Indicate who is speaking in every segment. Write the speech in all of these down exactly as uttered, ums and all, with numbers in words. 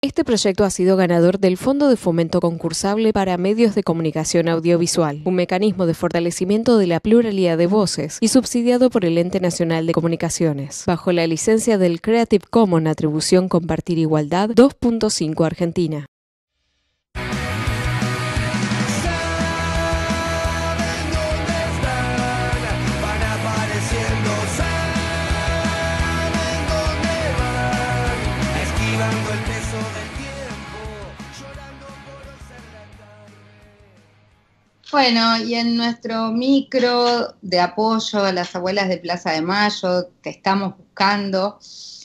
Speaker 1: Este proyecto ha sido ganador del Fondo de Fomento Concursable para Medios de Comunicación Audiovisual, un mecanismo de fortalecimiento de la pluralidad de voces y subsidiado por el Ente Nacional de Comunicaciones, bajo la licencia del Creative Commons Atribución Compartir Igualdad dos punto cinco Argentina.
Speaker 2: Bueno, y en nuestro micro de apoyo a las abuelas de Plaza de Mayo, que estamos buscando,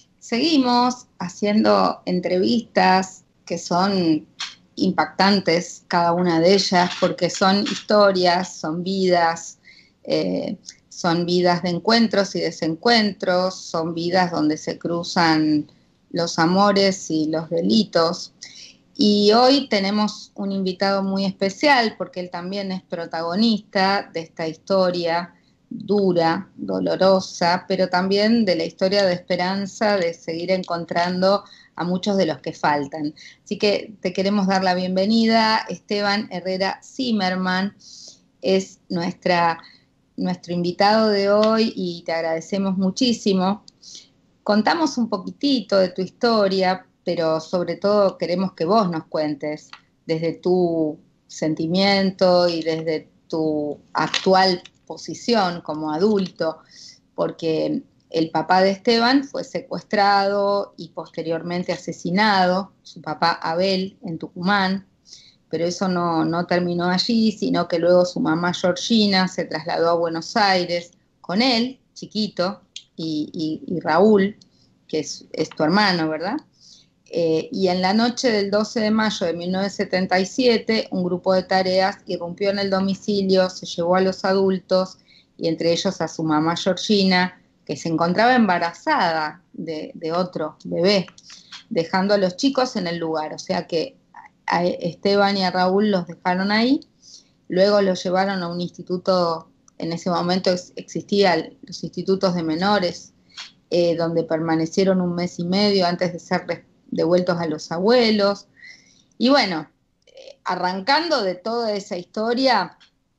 Speaker 2: seguimos haciendo entrevistas que son impactantes, cada una de ellas, porque son historias, son vidas, eh, son vidas de encuentros y desencuentros, son vidas donde se cruzan los amores y los delitos. Y hoy tenemos un invitado muy especial porque él también es protagonista de esta historia dura, dolorosa, pero también de la historia de esperanza de seguir encontrando a muchos de los que faltan. Así que te queremos dar la bienvenida. Esteban Herrera Zimmerman es nuestra, nuestro invitado de hoy y te agradecemos muchísimo. Contamos un poquitito de tu historia, pero sobre todo queremos que vos nos cuentes desde tu sentimiento y desde tu actual posición como adulto, porque el papá de Esteban fue secuestrado y posteriormente asesinado, su papá Abel, en Tucumán, pero eso no, no terminó allí, sino que luego su mamá Georgina se trasladó a Buenos Aires con él, chiquito, y, y, y Raúl, que es, es tu hermano, ¿verdad? Eh, y en la noche del doce de mayo de mil novecientos setenta y siete, un grupo de tareas irrumpió en el domicilio, se llevó a los adultos, y entre ellos a su mamá Georgina, que se encontraba embarazada de, de otro bebé, dejando a los chicos en el lugar. O sea que a Esteban y a Raúl los dejaron ahí, luego los llevaron a un instituto, en ese momento existían los institutos de menores, eh, donde permanecieron un mes y medio antes de ser responsables devueltos a los abuelos. Y bueno, eh, arrancando de toda esa historia,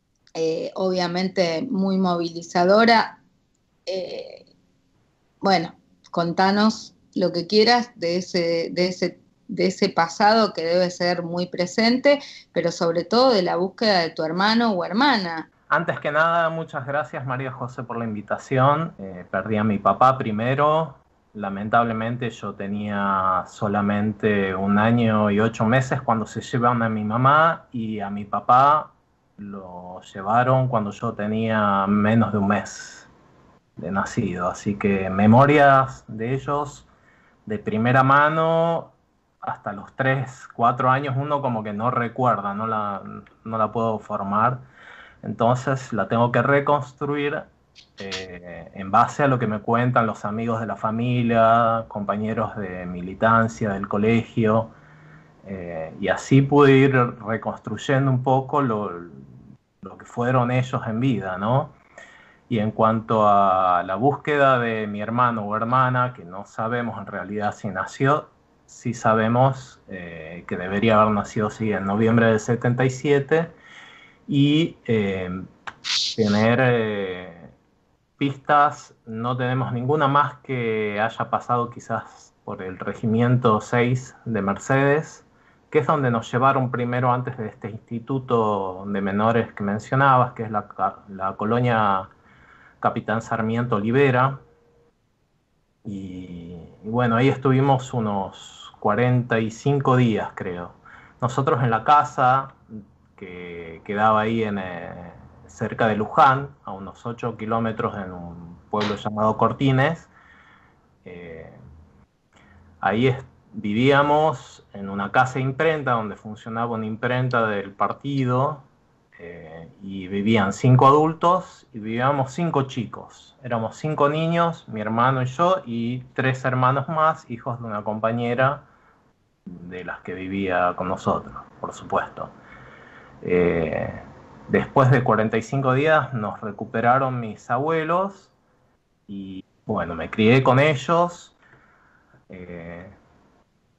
Speaker 2: eh, obviamente muy movilizadora, eh, bueno, contanos lo que quieras de ese, de, ese, de ese pasado que debe ser muy presente, pero sobre todo de la búsqueda de tu hermano o hermana.
Speaker 3: Antes que nada, muchas gracias María José por la invitación. Eh, perdí a mi papá primero. Lamentablemente yo tenía solamente un año y ocho meses cuando se llevaron a mi mamá, y a mi papá lo llevaron cuando yo tenía menos de un mes de nacido. Así que memorias de ellos de primera mano hasta los tres, cuatro años uno como que no recuerda, no la, no la puedo formar. Entonces la tengo que reconstruir Eh, en base a lo que me cuentan los amigos de la familia, compañeros de militancia del colegio, eh, y así pude ir reconstruyendo un poco lo, lo que fueron ellos en vida, ¿no? Y en cuanto a la búsqueda de mi hermano o hermana, que no sabemos en realidad si nació, sí sabemos eh, que debería haber nacido sí, en noviembre del setenta y siete, y eh, tener... Eh, pistas no tenemos ninguna más que haya pasado quizás por el Regimiento seis de Mercedes, que es donde nos llevaron primero antes de este instituto de menores que mencionabas, que es la, la colonia Capitán Sarmiento Olivera. Y, y bueno, ahí estuvimos unos cuarenta y cinco días, creo. Nosotros en la casa que quedaba ahí en... Eh, cerca de Luján, a unos ocho kilómetros en un pueblo llamado Cortines. Eh, ahí es, vivíamos en una casa imprenta donde funcionaba una imprenta del partido, eh, y vivían cinco adultos y vivíamos cinco chicos. Éramos cinco niños, mi hermano y yo, y tres hermanos más, hijos de una compañera de las que vivía con nosotros, por supuesto. Eh, Después de cuarenta y cinco días nos recuperaron mis abuelos y bueno, me crié con ellos. Eh,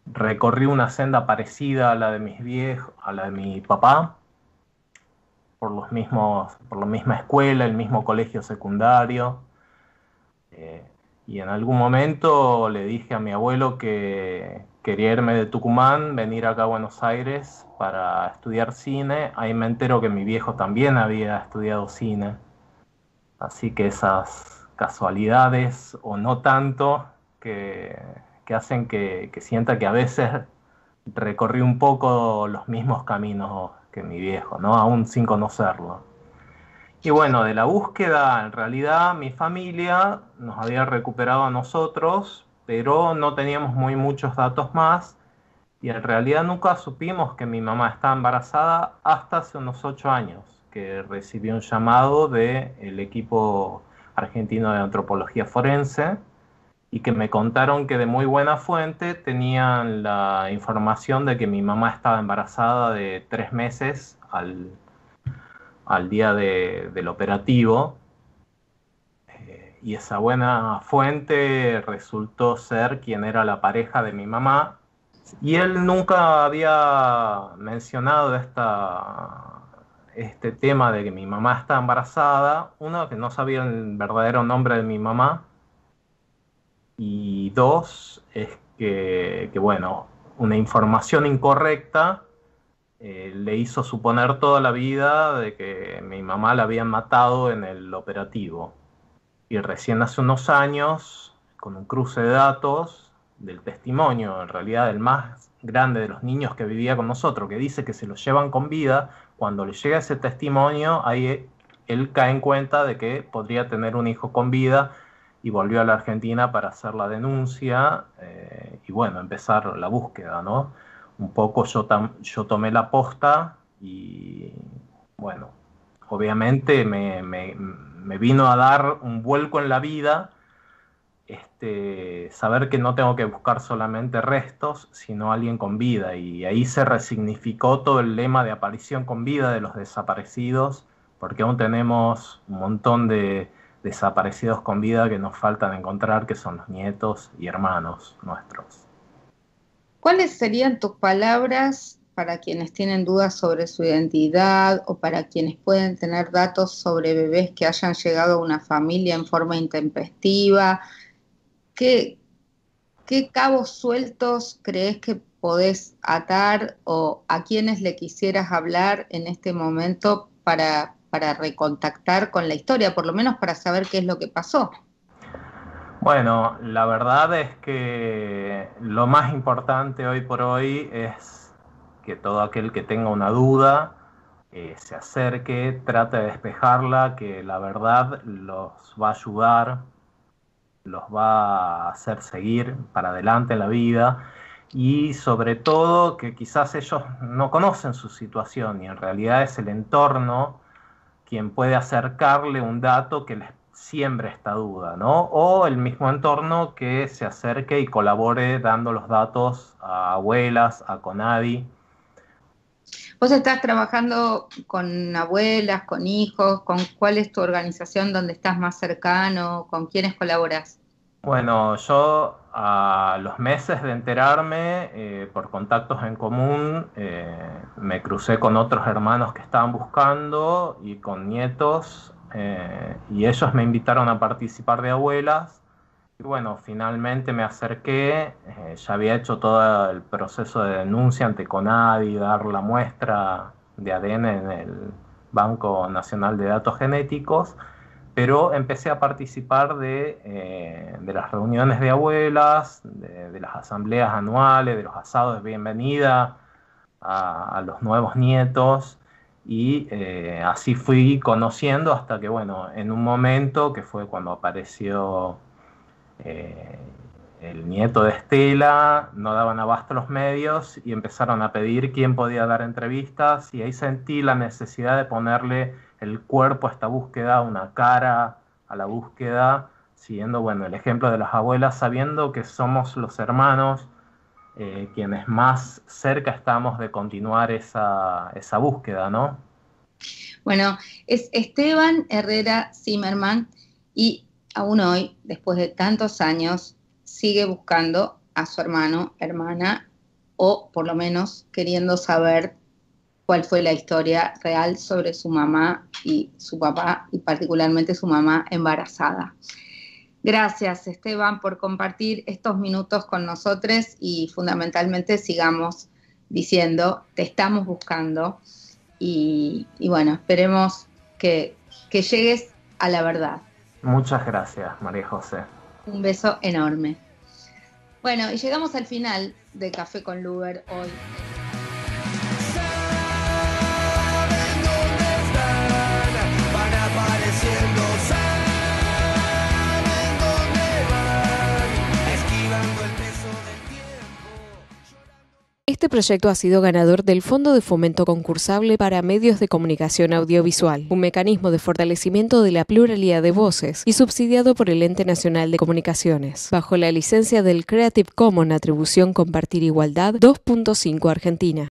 Speaker 3: recorrí una senda parecida a la de mis viejos, a la de mi papá, por los mismos, por la misma escuela, el mismo colegio secundario. Eh, y en algún momento le dije a mi abuelo que quería irme de Tucumán, venir acá a Buenos Aires para estudiar cine. Ahí me entero que mi viejo también había estudiado cine. Así que esas casualidades, o no tanto, que, que hacen que, que sienta que a veces recorrí un poco los mismos caminos que mi viejo, ¿no? Aún sin conocerlo. Y bueno, de la búsqueda, en realidad mi familia nos había recuperado a nosotros, pero no teníamos muy muchos datos más. Y en realidad nunca supimos que mi mamá estaba embarazada hasta hace unos ocho años, que recibió un llamado del equipo argentino de antropología forense y que me contaron que de muy buena fuente tenían la información de que mi mamá estaba embarazada de tres meses al, al día de, del operativo. Eh, y esa buena fuente resultó ser quien era la pareja de mi mamá. Y él nunca había mencionado esta, este tema de que mi mamá está embarazada. Uno, que no sabía el verdadero nombre de mi mamá. Y dos, es que, que bueno, una información incorrecta eh, le hizo suponer toda la vida de que mi mamá la habían matado en el operativo. Y recién hace unos años, con un cruce de datos del testimonio, en realidad del más grande de los niños que vivía con nosotros, que dice que se los llevan con vida, cuando le llega ese testimonio, ahí él cae en cuenta de que podría tener un hijo con vida y volvió a la Argentina para hacer la denuncia eh, y bueno, empezar la búsqueda, ¿no? Un poco yo, tam yo tomé la posta y bueno, obviamente me, me, me vino a dar un vuelco en la vida. Este, saber que no tengo que buscar solamente restos, sino alguien con vida. Y ahí se resignificó todo el lema de aparición con vida de los desaparecidos, porque aún tenemos un montón de desaparecidos con vida que nos faltan encontrar, que son los nietos y hermanos nuestros.
Speaker 2: ¿Cuáles serían tus palabras para quienes tienen dudas sobre su identidad o para quienes pueden tener datos sobre bebés que hayan llegado a una familia en forma intempestiva? ¿Qué, qué cabos sueltos crees que podés atar o a quienes le quisieras hablar en este momento para, para recontactar con la historia, por lo menos para saber qué es lo que pasó?
Speaker 3: Bueno, la verdad es que lo más importante hoy por hoy es que todo aquel que tenga una duda eh, se acerque, trate de despejarla, que la verdad los va a ayudar, los va a hacer seguir para adelante en la vida y sobre todo que quizás ellos no conocen su situación y en realidad es el entorno quien puede acercarle un dato que les siembre esta duda, ¿no? O el mismo entorno que se acerque y colabore dando los datos a abuelas, a CONADI.
Speaker 2: ¿Vos estás trabajando con abuelas, con hijos? ¿Con cuál es tu organización donde estás más cercano? ¿Con quiénes colaborás?
Speaker 3: Bueno, yo a los meses de enterarme, eh, por contactos en común, eh, me crucé con otros hermanos que estaban buscando y con nietos, eh, y ellos me invitaron a participar de abuelas. Y bueno, finalmente me acerqué, eh, ya había hecho todo el proceso de denuncia ante CONADI, dar la muestra de A D N en el Banco Nacional de Datos Genéticos, pero empecé a participar de, eh, de las reuniones de abuelas, de, de las asambleas anuales, de los asados de bienvenida a, a los nuevos nietos, y eh, así fui conociendo hasta que, bueno, en un momento que fue cuando apareció Eh, el nieto de Estela, no daban abasto los medios y empezaron a pedir quién podía dar entrevistas y ahí sentí la necesidad de ponerle el cuerpo a esta búsqueda, una cara a la búsqueda, siguiendo bueno, el ejemplo de las abuelas, sabiendo que somos los hermanos eh, quienes más cerca estamos de continuar esa, esa búsqueda, ¿no?
Speaker 2: Bueno, es Esteban Herrera Zimmerman y aún hoy, después de tantos años, sigue buscando a su hermano, hermana o por lo menos queriendo saber cuál fue la historia real sobre su mamá y su papá, y particularmente su mamá embarazada. Gracias, Esteban, por compartir estos minutos con nosotros y fundamentalmente sigamos diciendo, te estamos buscando y, y bueno, esperemos que, que llegues a la verdad.
Speaker 3: Muchas gracias, María José.
Speaker 2: Un beso enorme. Bueno, y llegamos al final de Café con Luber hoy.
Speaker 1: Este proyecto ha sido ganador del Fondo de Fomento Concursable para Medios de Comunicación Audiovisual, un mecanismo de fortalecimiento de la pluralidad de voces y subsidiado por el Ente Nacional de Comunicaciones, bajo la licencia del Creative Commons Atribución Compartir Igualdad dos punto cinco Argentina.